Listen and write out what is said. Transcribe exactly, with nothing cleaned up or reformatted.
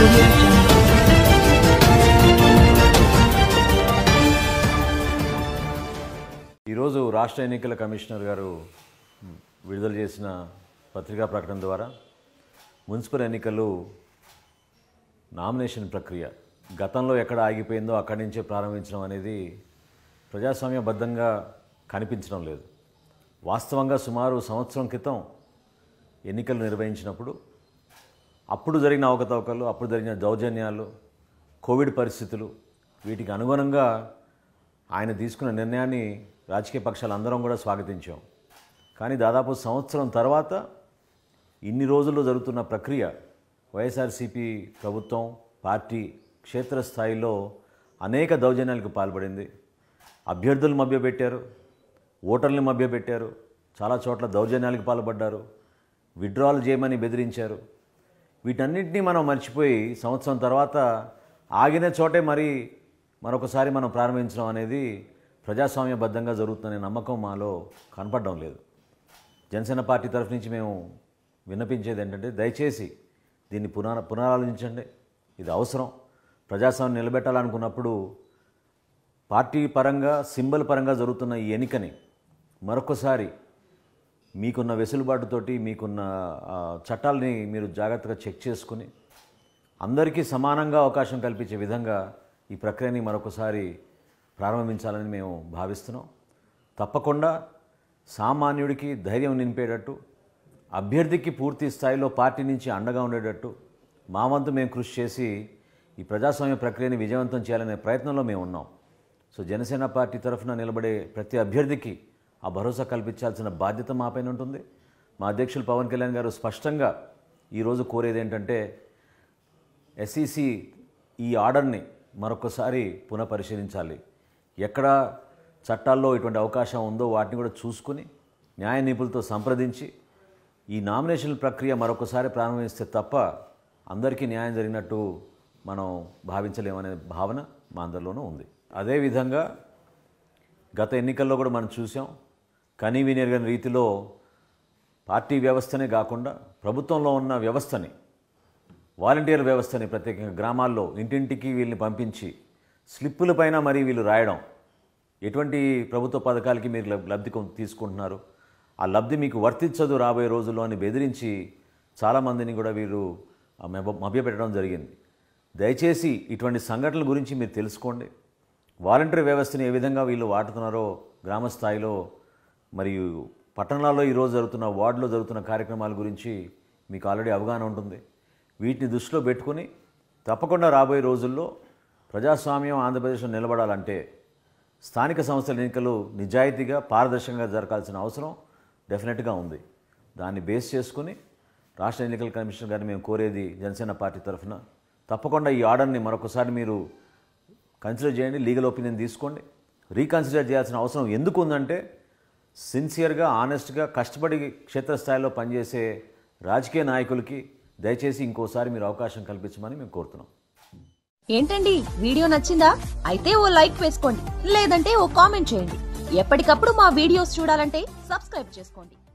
audio jungle. ఈరోజు రాష్ట్ర ఎన్నికల కమిషనర్ గారు విడుదల చేసిన పత్రికా ప్రకటన ద్వారా మున్సిపల్ ఎన్నికలు నామినేషన్ ప్రక్రియ గతంలో ఎక్కడ ఆగిపోయిందో అక్కడి నుంచే ప్రారంభించడం అనేది ప్రజాస్వామ్యబద్ధంగా కనిపించడం లేదు. వాస్తవంగా సుమారు సంవత్సరం క్రితం ఎన్నికలు నిర్వహించినప్పుడు అప్పుడు జరిగిన అవకతవకలు, అప్పుడు జరిగిన దౌర్జన్యాలు, కోవిడ్ పరిస్థితులు, వీటికి అనుగుణంగా ఆయన తీసుకున్న నిర్ణయాన్ని రాజకీయ పక్షాలు అందరం కూడా స్వాగతించాం. కానీ దాదాపు సంవత్సరం తర్వాత ఇన్ని రోజుల్లో జరుగుతున్న ప్రక్రియ వైఎస్ఆర్సీపీ ప్రభుత్వం పార్టీ క్షేత్రస్థాయిలో అనేక దౌర్జన్యాలకు పాల్పడింది. అభ్యర్థులు మభ్యపెట్టారు, ఓటర్లను మభ్యపెట్టారు, చాలా చోట్ల దౌర్జన్యాలకు పాల్పడ్డారు, విత్డ్రాల్ చేయమని బెదిరించారు. వీటన్నిటినీ మనం మర్చిపోయి సంవత్సరం తర్వాత ఆగిన చోటే మరి మరొకసారి మనం ప్రారంభించడం అనేది ప్రజాస్వామ్యబద్ధంగా జరుగుతుందనే నమ్మకం మాలో కనపడడం లేదు. జనసేన పార్టీ తరఫు నుంచి మేము విన్నపించేది ఏంటంటే దయచేసి దీన్ని పునర పునరాలోచించండి. ఇది అవసరం. ప్రజాస్వామ్యం నిలబెట్టాలనుకున్నప్పుడు పార్టీ పరంగా, సింబల్ పరంగా జరుగుతున్న ఈ ఎన్నికని మరొకసారి మీకున్న వెసులుబాటుతోటి, మీకున్న చట్టాలని మీరు జాగ్రత్తగా చెక్ చేసుకుని అందరికీ సమానంగా అవకాశం కల్పించే విధంగా ఈ ప్రక్రియని మరొకసారి ప్రారంభించాలని మేము భావిస్తున్నాం. తప్పకుండా సామాన్యుడికి ధైర్యం నింపేటట్టు, అభ్యర్థికి పూర్తి స్థాయిలో పార్టీ నుంచి అండగా ఉండేటట్టు మా వంతు మేము కృషి చేసి ఈ ప్రజాస్వామ్య ప్రక్రియని విజయవంతం చేయాలనే ప్రయత్నంలో మేము ఉన్నాం. సో జనసేన పార్టీ తరఫున నిలబడే ప్రతి అభ్యర్థికి ఆ భరోసా కల్పించాల్సిన బాధ్యత మాపైన ఉంటుంది. మా అధ్యక్షులు పవన్ కళ్యాణ్ గారు స్పష్టంగా ఈరోజు కోరేది ఏంటంటే ఎస్ఈసి ఈ ఆర్డర్ని మరొకసారి పునఃపరిశీలించాలి. ఎక్కడ చట్టాల్లో ఇటువంటి అవకాశం ఉందో వాటిని కూడా చూసుకుని న్యాయ నిపుణులతో సంప్రదించి ఈ నామినేషన్ ప్రక్రియ మరొకసారి ప్రారంభిస్తే తప్ప అందరికీ న్యాయం జరిగినట్టు మనం భావించలేమనే భావన మా అందరిలోనూ ఉంది. అదేవిధంగా గత ఎన్నికల్లో కూడా మనం చూసాం, కనీవినెరుగని రీతిలో పార్టీ వ్యవస్థనే కాకుండా ప్రభుత్వంలో ఉన్న వ్యవస్థని, వాలంటీర్ వ్యవస్థని ప్రత్యేకంగా గ్రామాల్లో ఇంటింటికి వీళ్ళని పంపించి స్లిప్పుల పైన మరి వీళ్ళు రాయడం, ఎటువంటి ప్రభుత్వ పథకాలకి మీరు లబ్ధి తీసుకుంటున్నారు, ఆ లబ్ధి మీకు వర్తించదు రాబోయే రోజుల్లో అని బెదిరించి చాలామందిని కూడా వీరు మభ్యపెట్టడం జరిగింది. దయచేసి ఇటువంటి సంఘటనల గురించి మీరు తెలుసుకోండి. వాలంటీర్ వ్యవస్థని ఏ విధంగా వీళ్ళు వాడుతున్నారో గ్రామ స్థాయిలో మరియు పట్టణాల్లో ఈరోజు జరుగుతున్న, వార్డులో జరుగుతున్న కార్యక్రమాల గురించి మీకు ఆల్రెడీ అవగాహన ఉంటుంది. వీటిని దృష్టిలో పెట్టుకుని తప్పకుండా రాబోయే రోజుల్లో ప్రజాస్వామ్యం ఆంధ్రప్రదేశ్లో నిలబడాలంటే స్థానిక సంస్థల ఎన్నికలు నిజాయితీగా, పారదర్శకంగా జరగాల్సిన అవసరం డెఫినెట్గా ఉంది. దాన్ని బేస్ చేసుకుని రాష్ట్ర ఎన్నికల కమిషనర్ గారిని మేము కోరేది జనసేన పార్టీ తరఫున తప్పకుండా ఈ ఆర్డర్ని మరొకసారి మీరు కన్సిడర్ చేయండి, లీగల్ ఒపీనియన్ తీసుకోండి. రీకన్సిడర్ చేయాల్సిన అవసరం ఎందుకు ఉందంటే సిన్సియర్గా, ఆనెస్ట్గా కష్టపడి క్షేత్రస్థాయిలో పనిచేసే రాజకీయ నాయకులకి దయచేసి ఇంకోసారి మీరు అవకాశం కల్పించమని మేము కోరుతున్నాం. ఏంటండి, వీడియో నచ్చిందా? అయితే ఓ లైక్ వేసుకోండి, లేదంటే ఓ కామెంట్ చేయండి. ఎప్పటికప్పుడు మా వీడియోస్ చూడాలంటే సబ్స్క్రైబ్ చేసుకోండి.